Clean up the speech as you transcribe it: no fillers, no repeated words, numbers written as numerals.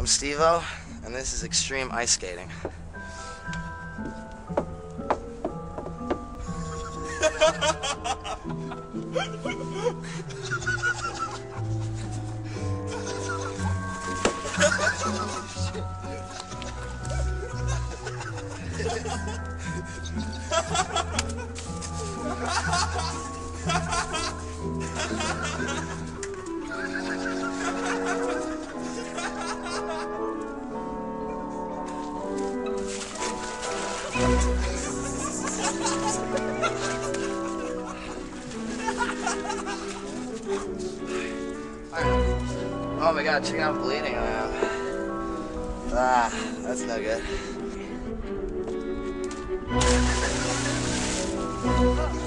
I'm Steve-O, and this is extreme ice skating. Oh my god, check out how bleeding I am. Ah, that's no good.